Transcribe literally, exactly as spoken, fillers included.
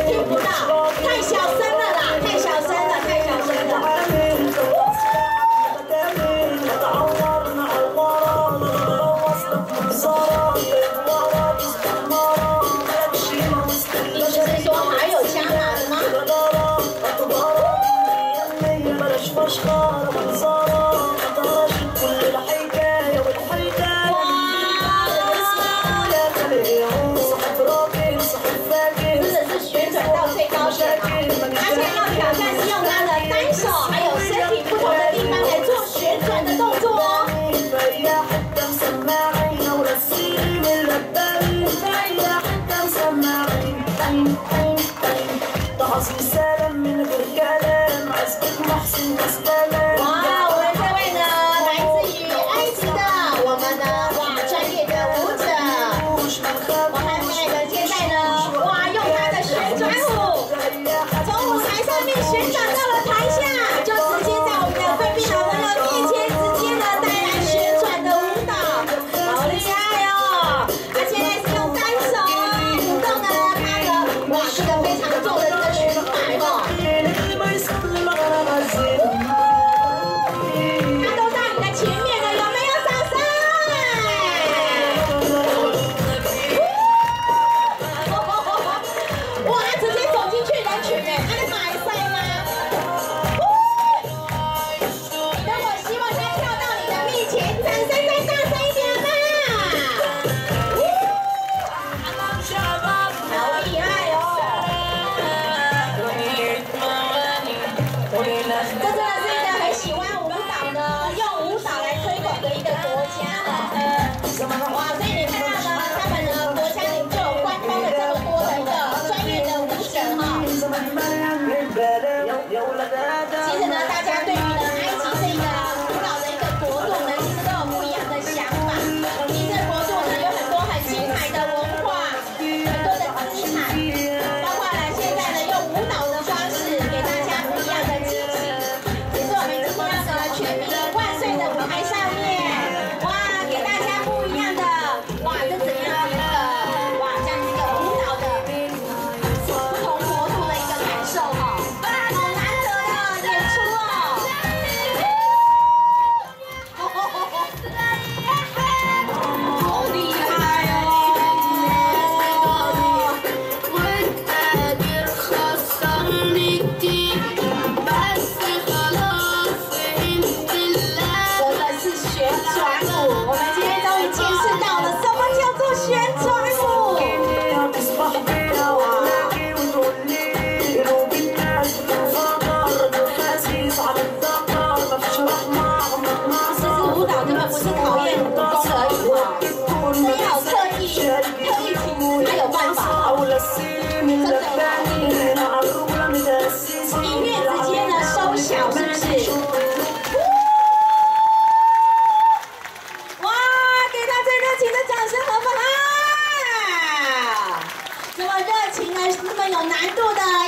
听不到，太小声了啦，太小声了，太小声了。 哇，我们这位呢，来自于埃及的我们的哇专业的舞者，我还买的现在呢，哇，用他的旋转舞，从舞台上面旋转到了台下，就直接在我们的贵宾好朋友面前，直接呢带来旋转的舞蹈，好厉害哦！而且呢是用单手舞动呢，他的哇这个非常重的这个裙摆哦。 他都到你的前面了，有没有掌声？哇，直接走进去人群哎，他在马来赛吗？等我希望他跳到你的面前，掌声再大声一点嘛！好厉害哦！这真的是一个很喜欢舞蹈呢，用舞蹈来推广的一个国家哦。哇，所以你看到呢，他们呢国家里就有官方的这么多的一个专业的舞者哈。其实呢，大家对于呢埃及这个舞蹈的一个国度呢，其实都有不一样的想法。其实这个国度呢有很多很精彩的文化，很多的资产，包括呢现在呢用舞蹈的方式给大家不一样的激情。 也是我们今天的全民万岁的舞台上面，哇，给大家不一样的，哇，这怎样的一个，哇，这样一个舞蹈的不同国度的一个感受哈，好难得的演出哦。好厉害哦！ 旋转舞，我们今天终于见识到了什么叫做旋转舞。其实舞蹈根本不是考验武功而已哈，这要有特艺、特艺品才有办法哈。真的音乐直接呢收小，是不是？ 这么热情的、这么有难度的